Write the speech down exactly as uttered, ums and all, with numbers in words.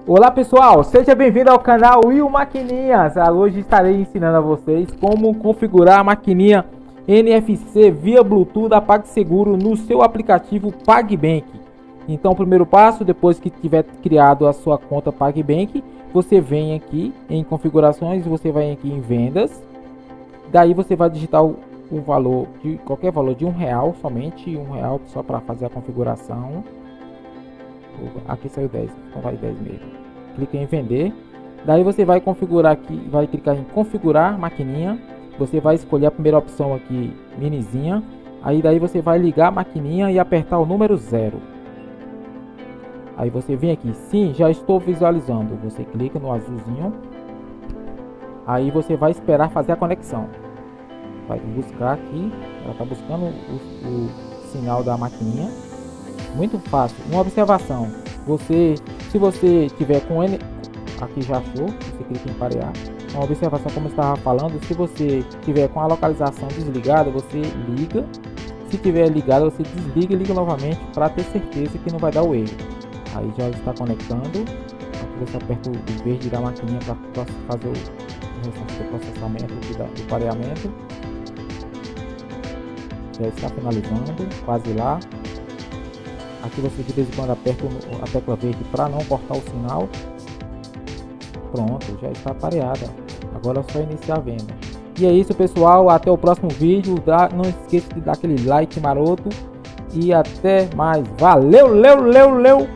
Olá pessoal, seja bem-vindo ao canal Will Maquininhas. Hoje estarei ensinando a vocês como configurar a maquininha N F C via Bluetooth da PagSeguro no seu aplicativo PagBank. Então, o primeiro passo, depois que tiver criado a sua conta PagBank, você vem aqui em configurações, você vai aqui em vendas, daí você vai digitar o, o valor de qualquer valor de um real, somente um real, só para fazer a configuração. Aqui saiu dez, então vai dez mesmo. Clica em vender, daí você vai configurar aqui, vai clicar em configurar maquininha, você vai escolher a primeira opção aqui, minizinha, aí daí você vai ligar a maquininha e apertar o número zero. Aí você vem aqui, sim, já estou visualizando, você clica no azulzinho, aí você vai esperar fazer a conexão, vai buscar aqui, ela está buscando o, o sinal da maquininha. Muito fácil. Uma observação, você, se você tiver com N, aqui já achou, você clica em parear. Uma observação, como eu estava falando, se você tiver com a localização desligada, você liga. Se tiver ligado, você desliga e liga novamente para ter certeza que não vai dar o erro. Aí já está conectando. Aqui você aperta o verde da maquininha para fazer o restante do processamento do pareamento. Já está finalizando, quase lá. Aqui você de vez em quando aperta a tecla verde para não cortar o sinal. Pronto, já está pareada. Agora é só iniciar a venda. E é isso, pessoal, até o próximo vídeo. Não esqueça de dar aquele like maroto e até mais. Valeu, leu, leu, leu.